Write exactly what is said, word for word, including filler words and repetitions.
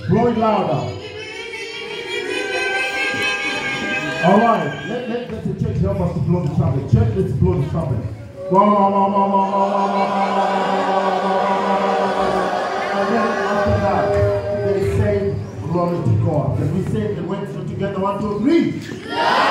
Blow it louder. All right. Let, let, let the church help us to blow the trumpet. Church, let's blow the trumpet. And then after that, they say glory to God. Can we say the words together? One, two, three.